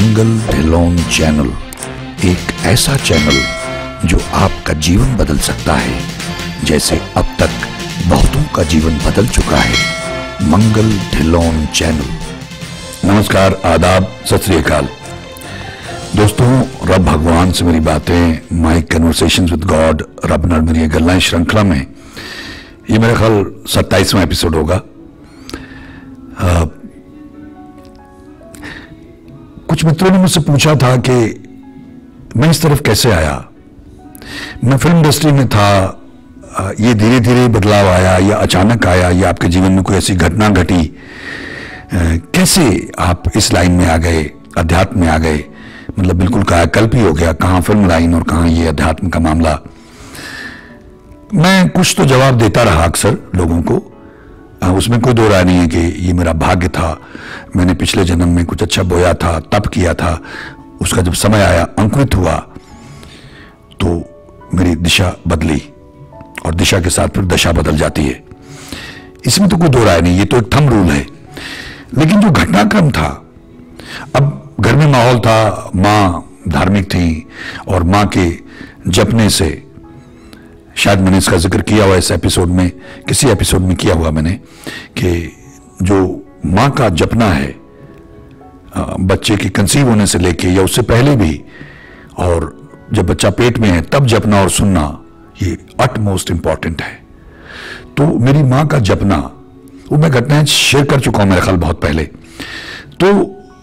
मंगल Dhillon channel एक ऐसा channel जो आपका जीवन बदल सकता है, जैसे अब तक बहुतों का जीवन बदल चुका है। मंगल ढिल्लोन चैनल। नमस्कार, आदाब, सत श्री अकाल दोस्तों। रब भगवान से मेरी बातें, माई कन्वर्सेशंस विद गॉड, रब नाल मेरी गल्लां श्रृंखला में ये मेरा ख्याल 27वां एपिसोड होगा। कुछ मित्रों ने मुझसे पूछा था कि मैं इस तरफ कैसे आया। मैं फिल्म इंडस्ट्री में था, ये धीरे धीरे बदलाव आया या अचानक आया या आपके जीवन में कोई ऐसी घटना घटी, कैसे आप इस लाइन में आ गए, अध्यात्म में आ गए, मतलब बिल्कुल कायाकल्प ही हो गया, कहाँ फिल्म लाइन और कहाँ ये अध्यात्म का मामला। मैं कुछ तो जवाब देता रहा अक्सर लोगों को, उसमें कोई दो राय नहीं है कि ये मेरा भाग्य था, मैंने पिछले जन्म में कुछ अच्छा बोया था, तप किया था, उसका जब समय आया, अंकुरित हुआ, तो मेरी दिशा बदली और दिशा के साथ फिर दशा बदल जाती है। इसमें तो कोई दो राय नहीं, ये तो एक थंब रूल है। लेकिन जो घटनाक्रम था, अब घर में माहौल था, माँ धार्मिक थी और माँ के जपने से, शायद मैंने इसका जिक्र किया हुआ इस एपिसोड में, किसी एपिसोड में किया हुआ मैंने, कि जो माँ का जपना है बच्चे के कंसीव होने से लेके या उससे पहले भी, और जब बच्चा पेट में है तब जपना और सुनना, ये अटमोस्ट इंपॉर्टेंट है। तो मेरी माँ का जपना, वो मैं घटनाएं शेयर कर चुका हूं मेरे ख्याल बहुत पहले। तो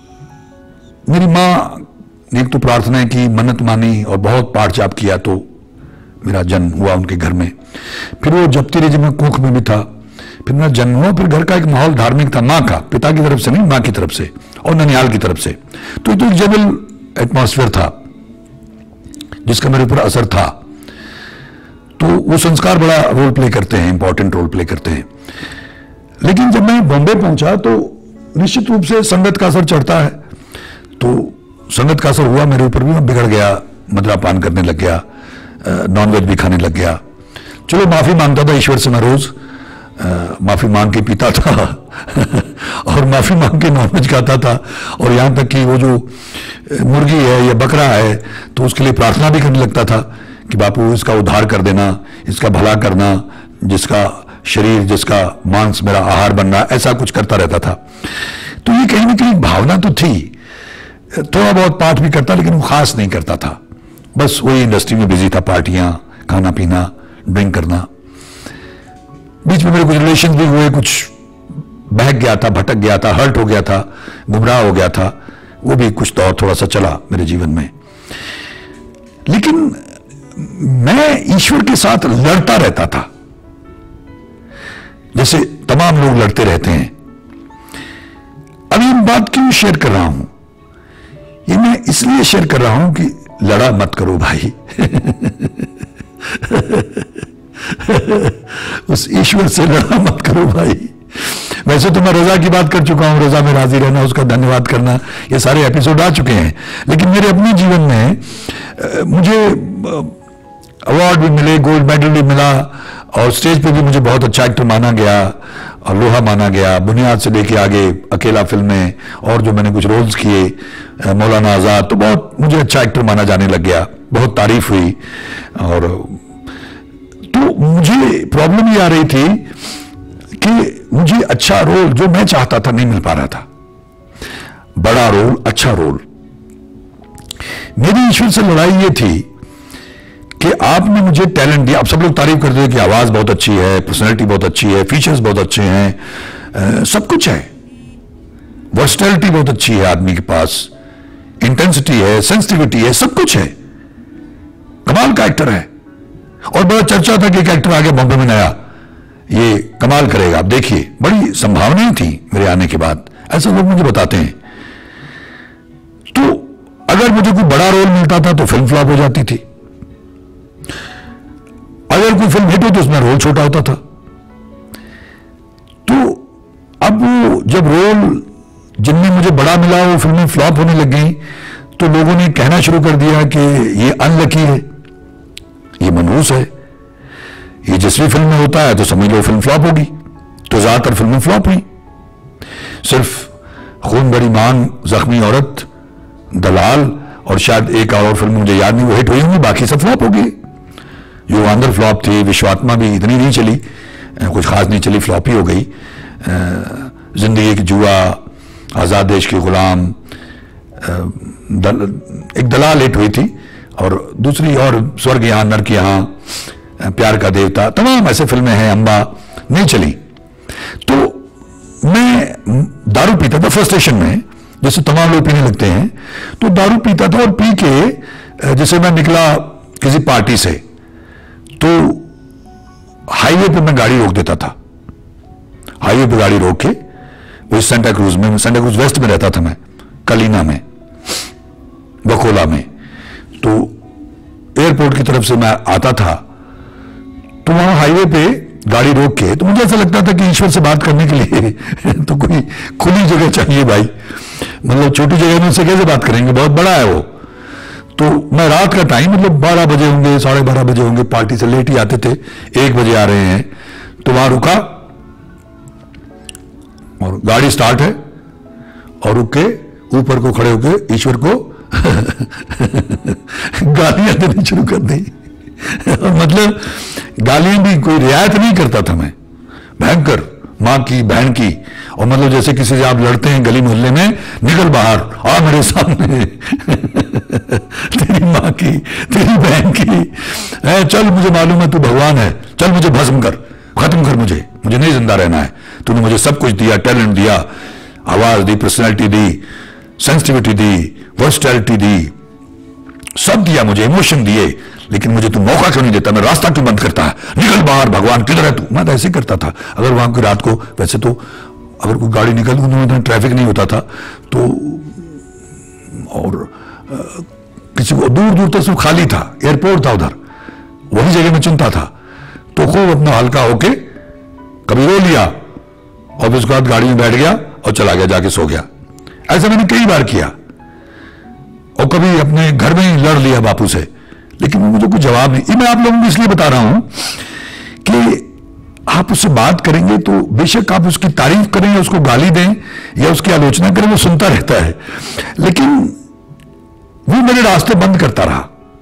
मेरी माँ ने एक तो प्रार्थना की, मन्नत मानी और बहुत पाठ जाप किया, तो मेरा जन्म हुआ उनके घर में। फिर वो जपती रही जब मैं कोख में भी था, फिर मेरा जन्म हुआ। फिर घर का एक माहौल धार्मिक था, माँ का, पिता की तरफ से नहीं, माँ की तरफ से और ननिहाल की तरफ से। तो एक जनरल एटमॉस्फेयर था जिसका मेरे ऊपर असर था। तो वो संस्कार बड़ा रोल प्ले करते हैं, इंपॉर्टेंट रोल प्ले करते हैं। लेकिन जब मैं बॉम्बे पहुंचा तो निश्चित रूप से संगत का असर चढ़ता है। तो संगत का असर हुआ मेरे ऊपर भी, मैं बिगड़ गया, मदिरापान करने लग गया, नॉनवेज भी खाने लग गया। चलो माफी मांगता था ईश्वर से, मैं रोज माफी मांग के पीता था और माफी मांग के नॉनवेज खाता था। और यहां तक कि वो जो मुर्गी है या बकरा है, तो उसके लिए प्रार्थना भी करने लगता था कि बापू इसका उद्धार कर देना, इसका भला करना, जिसका शरीर, जिसका मांस मेरा आहार बनना, ऐसा कुछ करता रहता था। तो ये कहीं ना कहीं भावना तो थी। थोड़ा बहुत पाठ भी करता, लेकिन वो खास नहीं करता था, बस वही इंडस्ट्री में बिजी था, पार्टियां, खाना पीना, ड्रिंक करना। बीच में मेरे कुछ रिलेशन भी हुए, कुछ बहक गया था, भटक गया था, हर्ट हो गया था, गुमराह हो गया था, वो भी कुछ दौर थोड़ा सा चला मेरे जीवन में। लेकिन मैं ईश्वर के साथ लड़ता रहता था, जैसे तमाम लोग लड़ते रहते हैं। अब ये बात क्यों शेयर कर रहा हूं? ये मैं इसलिए शेयर कर रहा हूं कि लड़ा मत करो भाई उस ईश्वर से लड़ा मत करो भाई। वैसे तो मैं रोजा की बात कर चुका हूं, रोजा में राजी रहना, उसका धन्यवाद करना, ये सारे एपिसोड आ चुके हैं। लेकिन मेरे अपने जीवन में मुझे अवार्ड भी मिले, गोल्ड मेडल भी मिला, और स्टेज पे भी मुझे बहुत अच्छा एक्टर माना गया और लोहा माना गया। बुनियाद से लेके आगे अकेला फिल्म में और जो मैंने कुछ रोल्स किए, मौलाना आजाद, तो बहुत मुझे अच्छा एक्टर माना जाने लग गया, बहुत तारीफ हुई। और तो मुझे प्रॉब्लम ये आ रही थी कि मुझे अच्छा रोल जो मैं चाहता था नहीं मिल पा रहा था, बड़ा रोल, अच्छा रोल। मेरी ईश्वर से लड़ाई ये थी कि आपने मुझे टैलेंट दिया। आप सब लोग तारीफ करते हैं कि आवाज बहुत अच्छी है, पर्सनैलिटी बहुत अच्छी है, फीचर्स बहुत अच्छे हैं, सब कुछ है, वर्सटैलिटी बहुत अच्छी है आदमी के पास, इंटेंसिटी है, सेंसिटिविटी है, सब कुछ है, कमाल का एक्टर है। और बड़ा चर्चा था कि एक एक्टर आ गया बॉम्बे में नया, ये कमाल करेगा, आप देखिए, बड़ी संभावनाएं थी मेरे आने के बाद, ऐसा लोग मुझे बताते हैं। तो अगर मुझे कोई बड़ा रोल मिलता था तो फिल्म फ्लॉप हो जाती थी, अगर कोई फिल्म हिट हो तो उसमें रोल छोटा होता था। तो अब वो जब रोल जिनमें मुझे बड़ा मिला वो फिल्में फ्लॉप होने लग गई, तो लोगों ने कहना शुरू कर दिया कि ये अनलकी है, ये मनहूस है, ये जिस भी फिल्म में होता है तो समझ लो फिल्म फ्लॉप होगी। तो ज्यादातर फिल्में फ्लॉप हुई। सिर्फ खून भरी मांग, जख्मी औरत, दलाल और शायद एक और फिल्म मुझे याद नहीं, वो हिट हुई होंगी, बाकी सब फ्लॉप हो गई। युगांधर फ्लॉप थी, विश्वात्मा भी इतनी नहीं चली, कुछ खास नहीं चली, फ्लॉप ही हो गई। जिंदगी की जुआ, आज़ाद देश के गुलाम, एक दलाल हिट हुई थी, और दूसरी और स्वर्ग यहाँ नर की यहाँ, प्यार का देवता, तमाम ऐसे फिल्में हैं, अम्बा नहीं चली। तो मैं दारू पीता था फ्रस्ट्रेशन में, जैसे तमाम लोग पीने लगते हैं, तो दारू पीता था और पी के जैसे मैं निकला किसी पार्टी से, तो हाईवे पे मैं गाड़ी रोक देता था। हाईवे पे गाड़ी रोक के, वो सेंटा क्रूज में, सेंटा क्रूज वेस्ट में रहता था मैं, कलीना में, बकोला में, तो एयरपोर्ट की तरफ से मैं आता था, तो वहां हाईवे पे गाड़ी रोक के, तो मुझे ऐसा लगता था कि ईश्वर से बात करने के लिए तो कोई खुली जगह चाहिए भाई, मतलब छोटी जगह में से कैसे बात करेंगे, बहुत बड़ा है वो। तो मैं रात का टाइम, मतलब 12 बजे होंगे, 12:30 बजे होंगे, पार्टी से लेट ही आते थे, 1 बजे आ रहे हैं, तो वहां रुका और गाड़ी स्टार्ट है, और रुक के ऊपर को खड़े होके ईश्वर को गालियां देनी शुरू कर दी। मतलब गालियां भी कोई रियायत नहीं करता था मैं, भयंकर, मां की, बहन की, और मतलब जैसे किसी से आप लड़ते हैं गली मोहल्ले में, निकल बाहर, आ मेरे सामने तेरी मां की, तेरी बहन की, चल मुझे मालूम है तू भगवान है, चल मुझे भस्म कर, खत्म कर मुझे नहीं जिंदा रहना है, तूने मुझे सब कुछ दिया, टैलेंट दिया, आवाज दी, पर्सनैलिटी दी, सेंसिटिविटी दी, वर्सटैलिटी दी, सब दिया मुझे, इमोशन दिए, लेकिन मुझे तू मौका क्यों नहीं देता, मैं रास्ता क्यों बंद करता है, निकल बाहर, भगवान किधर है तू। मैं तो ऐसे करता था। अगर वहां की रात को, वैसे तो अगर कोई गाड़ी निकल तो ट्रैफिक नहीं होता था, तो और किसी को दूर दूर तक सब खाली था, एयरपोर्ट था उधर, वही जगह में चिंता था, तो खूब अपना हल्का होके कभी रो लिया, और उसके बाद गाड़ी में बैठ गया और चला गया, जाके सो गया। ऐसा मैंने कई बार किया, और कभी अपने घर में ही लड़ लिया बापू से, लेकिन मुझे कोई जवाब नहीं। ये मैं आप लोगों को इसलिए बता रहा हूं कि आप उससे बात करेंगे तो बेशक आप उसकी तारीफ करें या उसको गाली दें या उसकी आलोचना करें, वो सुनता रहता है, लेकिन वो मेरे रास्ते बंद करता रहा।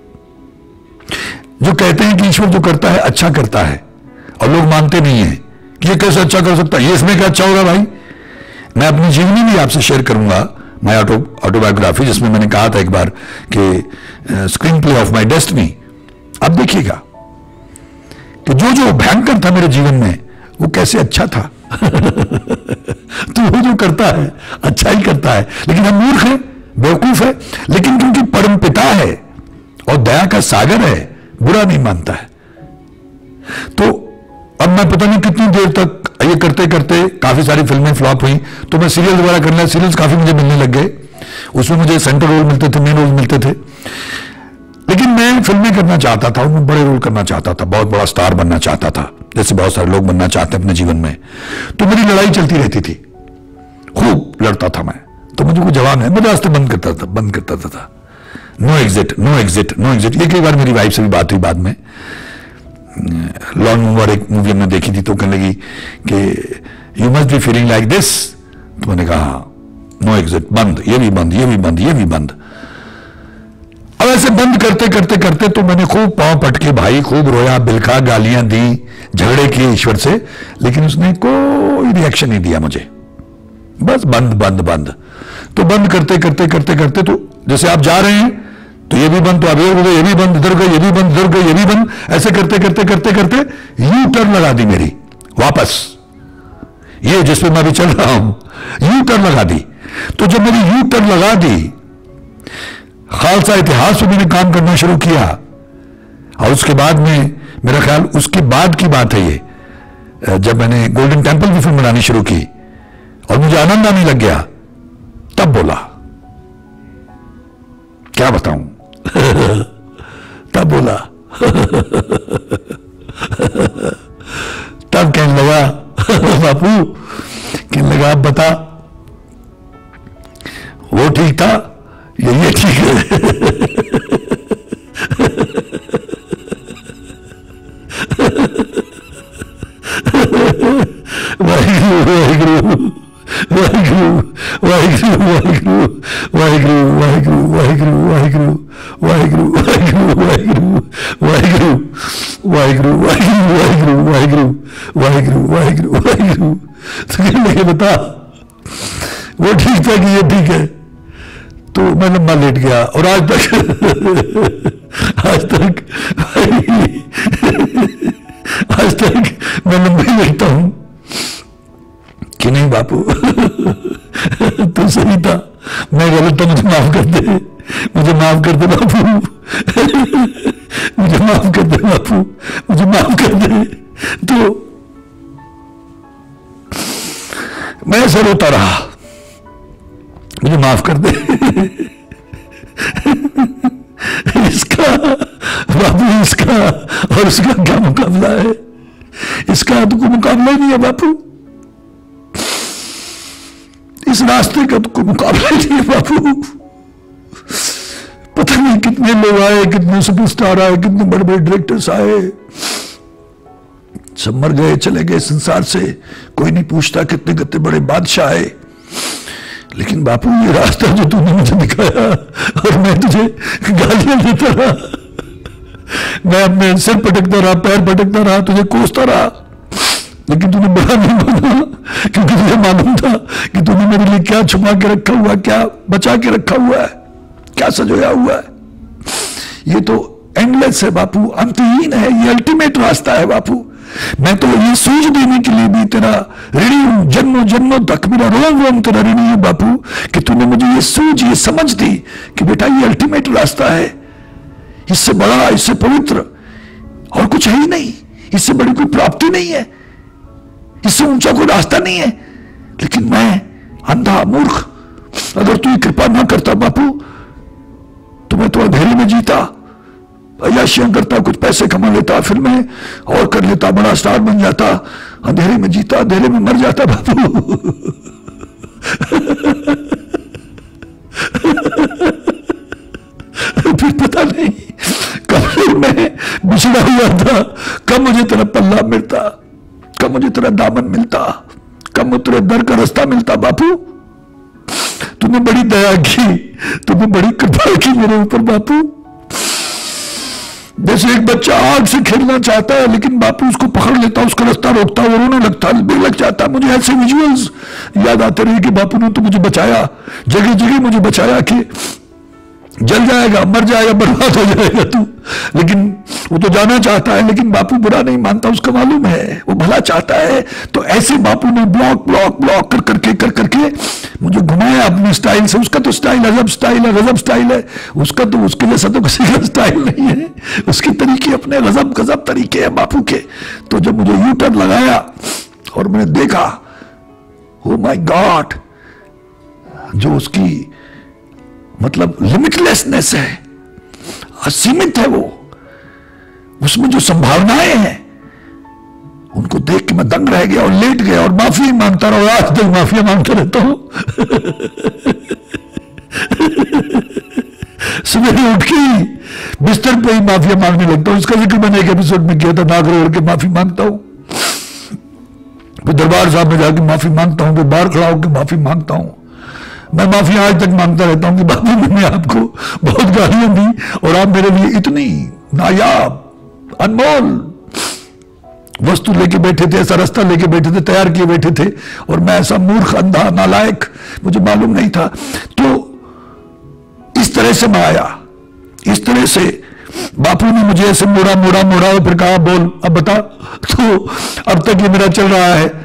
जो कहते हैं कि ईश्वर जो करता है अच्छा करता है, और लोग मानते नहीं है कि ये कैसे अच्छा कर सकता है, ये इसमें क्या अच्छा होगा भाई। मैं अपनी जीवनी भी आपसे शेयर करूंगा, माई ऑटोबायोग्राफी, जिसमें मैंने कहा था एक बार कि screenplay of my destiny. अब देखिएगा कि जो जो भयंकर था मेरे जीवन में, वो कैसे अच्छा था। तो वो जो करता है अच्छा ही करता है, लेकिन हम मूर्ख हैं, बेवकूफ है, लेकिन क्योंकि परम पिता है और दया का सागर है, बुरा नहीं मानता है। तो अब मैं पता नहीं कितनी देर तक ये करते करते काफी सारी फिल्में फ्लॉप हुई, तो मैं सीरियल दोबारा करने लगा, सीरियल्स काफी मुझे मिलने लग गए, उसमें मुझे सेंटर रोल मिलते थे, मेन रोल मिलते थे, लेकिन मैं फिल्में करना चाहता था, उनमें बड़े रोल करना चाहता था, बहुत बड़ा स्टार बनना चाहता था, जैसे बहुत सारे लोग बनना चाहते हैं अपने जीवन में। तो मेरी लड़ाई चलती रहती थी, खूब लड़ता था मैं, तो मुझे कोई जवाब नहीं, मैं रास्ते बंद करता था। No exit, no exit, no exit. ये कई बार मेरी वाइफ से भी बात हुई बाद में, लॉन मूवर एक मूवी हमने देखी थी, तो कहने लगी कि you must be feeling like this, तो मैंने कहा नो एग्जिट, बंद, ये भी बंद, ये भी बंद, ये भी बंद। अब ऐसे बंद करते करते करते तो मैंने खूब पांव पटके भाई, खूब रोया, बिलखा, गालियां दी, झगड़े किए ईश्वर से, लेकिन उसने कोई रिएक्शन नहीं दिया मुझे, बस बंद बंद बंद। तो बंद करते करते करते करते, तो जैसे आप जा रहे हैं तो ये भी बंद, तो आप ये भी बंद, इधर गए, ये भी बंद, इधर गए, ये भी बंद, ऐसे करते करते करते करते यू टर्न लगा दी मेरी वापस, ये जिसपे मैं अभी चल रहा हूं, यू टर्न लगा दी। तो जब मेरी यू टर्न लगा दी, खालसा इतिहास पे मैंने काम करना शुरू किया, और उसके बाद में मेरा ख्याल उसके बाद की बात है ये, जब मैंने गोल्डन टेंपल की फिल्म बनानी शुरू की और मुझे आनंद आने लग गया, तब बोला, क्या बताऊं। तब बोला, तब कहने लगा बापू, कहने लगा आप बता, वो ठीक था ये ठीक है। वाहिगुरु वाहिगुरु वाहिगुरु वाहिगुरु वाहिगुरु वाहिगुरु वाहिगुरु वाहिगुरु वाहिगुरु वाहिगुरु वाहिगुरु वाहिगुरु वाहिगुरु वाहिगुरु वाहिगुरु वाहिगुरु वाहिगुरु वाहिगुरु वाहिगुरु वाहिगुरु। तो कहने लगे बता वो ठीक था कि ये ठीक है? तो मैं लंबा लेट गया और आज तक मैं लंबा ही लेटता हूं कि नहीं बापू तू सही था, मैं गलत था, मुझे माफ कर दे, मुझे माफ कर दे बापू, मुझे माफ कर दे बापू, मुझे माफ कर दे। तो मैं ऐसा रोता रहा, मुझे माफ कर दे। इसका बापू, इसका और उसका क्या मुकाबला है? इसका तो कोई मुकाबला ही नहीं है बापू, इस रास्ते का तो कोई मुकाबला ही नहीं है बापू। पता नहीं कितने लोग आए, कितने सुपरस्टार आए, कितने बड़े बड़े डायरेक्टर्स आए, सब मर गए, चले गए संसार से, कोई नहीं पूछता। कितने कितने बड़े बादशाह आए, लेकिन बापू ये रास्ता जो तूने मुझे दिखाया और मैं तुझे गालियां देता रहा, मैं अपने सिर पटकता रहा, पैर पटकता रहा, तुझे कोसता रहा, लेकिन तूने बड़ा नहीं माना, क्योंकि तुझे मालूम था कि तूने मेरे लिए क्या छुपा के रखा हुआ, क्या बचा के रखा हुआ है, क्या सजोया हुआ है। ये तो एंडलेस है बापू, अंतहीन है, ये अल्टीमेट रास्ता है बापू। मैं तो ये सूझ देने के लिए भी तेरा ऋणी हूं, जन्मों जन्मों तक मेरा रोम रोम तेरा ऋणी है बापू, कि तूने मुझे ये सूझ, ये समझ दी कि बेटा ये अल्टीमेट रास्ता है, इससे बड़ा, इससे पवित्र और कुछ है ही नहीं, इससे बड़ी कोई प्राप्ति नहीं है, इससे ऊंचा कोई रास्ता नहीं है। लेकिन मैं अंधा मूर्ख, अगर तू कृपा ना करता बापू तो मैं तो अंधेरे में जीता, अय्याशियां करता, कुछ पैसे कमा लेता, फिल्में और कर लेता, बड़ा स्टार बन जाता, अंधेरे में जीता, अंधेरे में मर जाता बापू। फिर पता नहीं कब मैं बिछड़ा हुआ था, कब मुझे तेरा पल्ला मिलता, कब मुझे तेरा दामन मिलता, कब मुझे तेरे दर का रास्ता मिलता बापू। तूने बड़ी दया की, तूने बड़ी कृपा की मेरे ऊपर बापू। जैसे एक बच्चा आग से खेलना चाहता है, लेकिन बापू उसको पकड़ लेता, उसका रास्ता रोकता, वो रोने लगता, लग जाता। मुझे ऐसे विजुअल्स याद आते रहे कि बापू ने तो मुझे बचाया, जगह जगह मुझे बचाया कि जल जाएगा, मर जाएगा, बर्बाद हो जाएगा तू, लेकिन वो तो जाना चाहता है, लेकिन बापू बुरा नहीं मानता, उसका मालूम है, वो भला चाहता है। तो ऐसे बापू ने ब्लॉक ब्लॉक ब्लॉक कर करके मुझे घुमाया अपने स्टाइल से। उसका तो स्टाइल अजब स्टाइल है, गजब स्टाइल है उसका, तो उसके जैसा तो किसी का स्टाइल नहीं है, उसके तरीके अपने गजब गजब तरीके हैं बापू के। तो जब मुझे यू टर्न लगाया और मैंने देखा, ओ माय गॉड, जो उसकी मतलब लिमिटलेसनेस है, असीमित है वो, उसमें जो संभावनाएं हैं, उनको देख के मैं दंग रह गया और लेट गया और माफी मांगता रहा, आज तक माफिया मांगता रहता हूं। सवेरे उठ के ही बिस्तर पे ही माफिया मांगने लगता हूं। इसका जिक्र मैंने एक एपिसोड में किया था, नागरोड के माफी मांगता हूं, फिर दरबार साहब में जाके माफी मांगता हूं, फिर बाहर खड़ा होकर माफी मांगता हूं। मैं माफी आज तक मांगता रहता हूं कि बाबू मैंने आपको बहुत गालियां दी और आप मेरे लिए इतनी नायाब अनमोल वस्तु लेके बैठे थे, ऐसा रास्ता लेके बैठे थे, तैयार किए बैठे थे, और मैं ऐसा मूर्ख, अंधा, नालायक, मुझे मालूम नहीं था। तो इस तरह से मैं आया, इस तरह से बापू ने मुझे ऐसे मोड़ा मोड़ा मोड़ा और फिर कहा बोल अब बता। तो अब तक ये मेरा चल रहा है।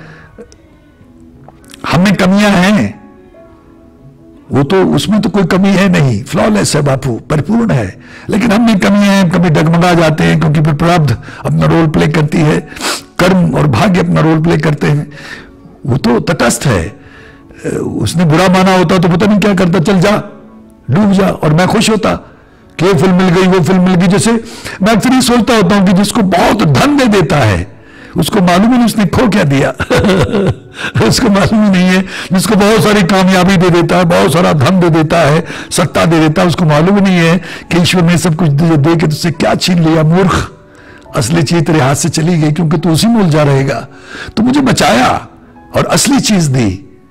हमें कमियां हैं, वो तो उसमें तो कोई कमी है नहीं, फ्लॉलेस है बापू, परिपूर्ण है, लेकिन हम में कमी है, कभी डगमगा जाते हैं, क्योंकि फिर प्रारब्ध अपना रोल प्ले करती है, कर्म और भाग्य अपना रोल प्ले करते हैं। वो तो तटस्थ है, उसने बुरा माना होता तो पता नहीं क्या करता, चल जा डूब जा, और मैं खुश होता कि ये फिल्म मिल गई, वो फिल्म मिल गई। जैसे मैं अक्सर ये सोचता होता हूं कि जिसको बहुत धन दे देता है उसको मालूम ही नहीं उसने खो क्या दिया। उसको मालूम ही नहीं है। जिसको बहुत सारी कामयाबी दे देता है, बहुत सारा धन दे देता है, सत्ता दे देता है, उसको मालूम ही नहीं है कि ईश्वर ने सब कुछ दे के तुझसे क्या छीन लिया। मूर्ख, असली चीज तेरे हाथ से चली गई, क्योंकि तू उसी में उलझा रहेगा। तो मुझे बचाया और असली चीज दी,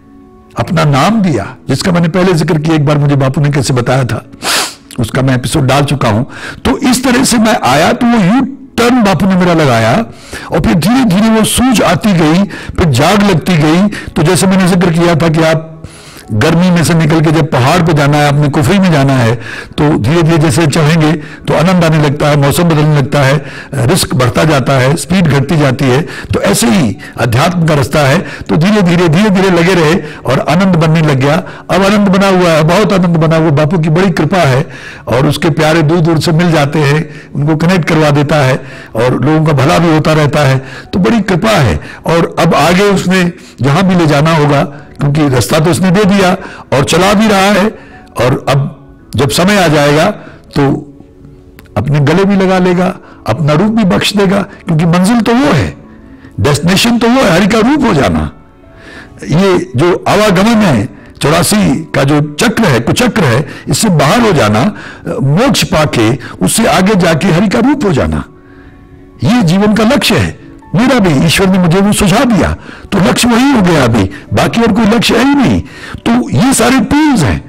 अपना नाम दिया, जिसका मैंने पहले जिक्र किया, एक बार मुझे बापू ने कैसे बताया था, उसका मैं एपिसोड डाल चुका हूं। तो इस तरह से मैं आया तो वो यू टर्न बापू ने मेरा लगाया, और फिर धीरे धीरे वो सूझ आती गई, फिर जाग लगती गई। तो जैसे मैंने जिक्र किया था कि आप गर्मी में से निकल के जब पहाड़ पे जाना है, अपने कुफरी में जाना है, तो धीरे धीरे जैसे चढ़ेंगे तो आनंद आने लगता है, मौसम बदलने लगता है, रिस्क बढ़ता जाता है, स्पीड घटती जाती है। तो ऐसे ही अध्यात्म का रास्ता है। तो धीरे धीरे लगे रहे और आनंद बनने लग गया। अब आनंद बना हुआ है, बहुत आनंद बना हुआ। बापू की बड़ी कृपा है, और उसके प्यारे दूर दूर से मिल जाते हैं, उनको कनेक्ट करवा देता है, और लोगों का भला भी होता रहता है। तो बड़ी कृपा है। और अब आगे उसने जहां भी ले जाना होगा, क्योंकि रास्ता तो उसने दे दिया और चला भी रहा है, और अब जब समय आ जाएगा तो अपने गले भी लगा लेगा, अपना रूप भी बख्श देगा, क्योंकि मंजिल तो वो है, डेस्टिनेशन तो वो है, हरि का रूप हो जाना। ये जो आवागमन है 84 का जो चक्र है, कुचक्र है, इससे बाहर हो जाना, मोक्ष पाके उससे आगे जाके हरि का रूप हो जाना, ये जीवन का लक्ष्य है। मेरा भी ईश्वर ने मुझे वो सुझा दिया, तो लक्ष्य वही हो गया। अभी बाकी और कोई लक्ष्य है ही नहीं। तो ये सारे टूल्स हैं,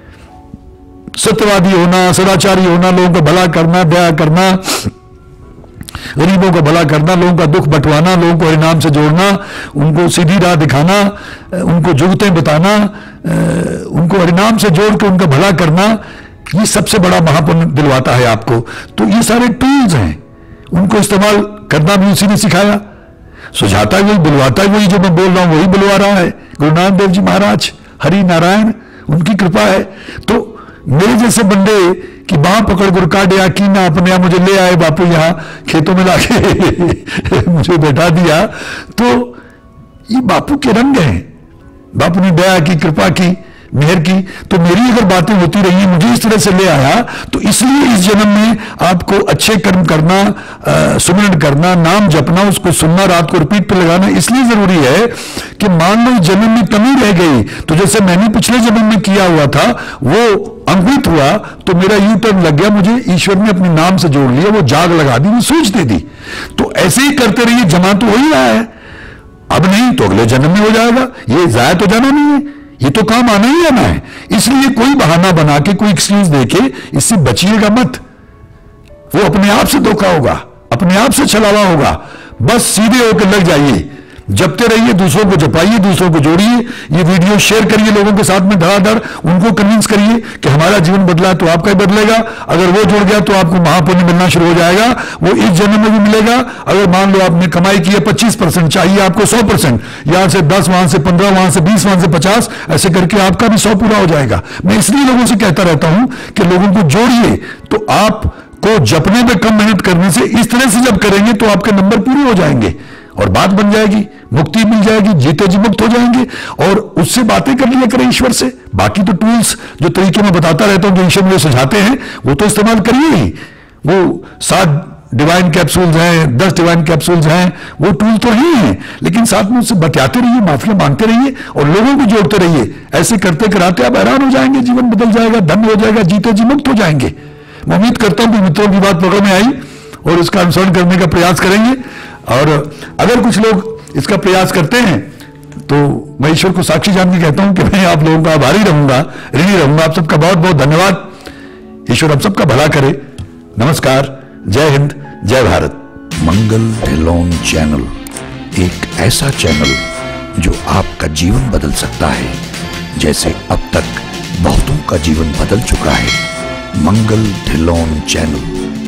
सत्यवादी होना, सदाचारी होना, लोगों का भला करना, दया करना, गरीबों का भला करना, लोगों का दुख बंटवाना, लोगों को हरिनाम से जोड़ना, उनको सीधी राह दिखाना, उनको जुगतें बताना, उनको हरिनाम से जोड़ के उनका भला करना, ये सबसे बड़ा महापुण्य दिलवाता है आपको। तो ये सारे टूल्स हैं, उनको इस्तेमाल करना भी उसी ने सिखाया। सुझाता है वही, बुलवाता है वही, जो मैं बोल रहा हूं वही बुलवा रहा है। गुरु नानक देव जी महाराज, हरि नारायण, उनकी कृपा है। तो मेरे जैसे बंदे की बाह पकड़ गुर काटिया की ना अपने यहाँ मुझे ले आए बापू, यहाँ खेतों में लाके मुझे बैठा दिया। तो ये बापू के रंग हैं। बापू ने दया की, कृपा की, मेहर की। तो मेरी अगर बातें होती रही, मुझे इस तरह से ले आया, तो इसलिए इस जन्म में आपको अच्छे कर्म करना, सुमिरन करना, नाम जपना, उसको सुनना, रात को रिपीट पे लगाना इसलिए जरूरी है कि मान लो इस जन्म में कमी रह गई, तो जैसे मैंने पिछले जन्म में किया हुआ था वो अंकुरित हुआ, तो मेरा यू टर्न लग गया, मुझे ईश्वर ने अपने नाम से जोड़ लिया, वो जाग लगा दी, वो सूझ दे दी। तो ऐसे ही करते रहिए, जमा तो हो ही रहा है। अब नहीं तो अगले जन्म में हो जाएगा, ये जाया तो जाना नहीं है, ये तो काम आना ही आना है। इसलिए कोई बहाना बना के, कोई एक्सक्यूज देके इससे बचिएगा मत। वो अपने आप से धोखा होगा, अपने आप से छलावा होगा। बस सीधे होकर लग जाइए, जपते रहिए, दूसरों को जपाइए, दूसरों को जोड़िए, ये वीडियो शेयर करिए लोगों के साथ में धड़ाधड़, उनको कन्विंस करिए कि हमारा जीवन बदला है तो आपका ही बदलेगा। अगर वो जुड़ गया तो आपको महापुण्य मिलना शुरू हो जाएगा, वो इस जन्म में भी मिलेगा। अगर मान लो आपने कमाई की है 25%, चाहिए आपको 100%, यहां से 10, वहां से 15, वहां से 20, वहां से 50, ऐसे करके आपका भी 100 पूरा हो जाएगा। मैं इसलिए लोगों से कहता रहता हूं कि लोगों को जोड़िए, तो आपको जपने में कम मेहनत करने से, इस तरह से जब करेंगे तो आपके नंबर पूरे हो जाएंगे और बात बन जाएगी, मुक्ति मिल जाएगी, जीते जी मुक्त हो जाएंगे। और उससे बातें कर लिया करें ईश्वर से। बाकी तो टूल्स जो तरीके में बताता रहता हूं, जो ईश्वर मुझे सुझाते हैं, वो तो इस्तेमाल करिए ही। वो 7 डिवाइन कैप्सूल्स हैं, 10 डिवाइन कैप्सूल्स हैं, वो टूल तो ही हैं, लेकिन साथ में उससे बतियाते रहिए, माफिया मांगते रहिए और लोगों को जोड़ते रहिए। ऐसे करते कराते आप हैरान हो जाएंगे, जीवन बदल जाएगा, धन्य हो जाएगा, जीते जी मुक्त हो जाएंगे। मैं उम्मीद करता हूं कि मित्रों की बात पकड़ में आई और इसका अनुसरण करने का प्रयास करेंगे। और अगर कुछ लोग इसका प्रयास करते हैं तो मैं ईश्वर को साक्षी जान के कहता हूं कि मैं आप लोगों का आभारी रहूंगा, ऋणी रहूंगा। आप सबका बहुत बहुत धन्यवाद। ईश्वर आप सबका भला करे। नमस्कार, जय हिंद, जय भारत। मंगल ढिल्लोन चैनल एक ऐसा चैनल जो आपका जीवन बदल सकता है, जैसे अब तक बहुतों का जीवन बदल चुका है। मंगल ढिल्लोन चैनल।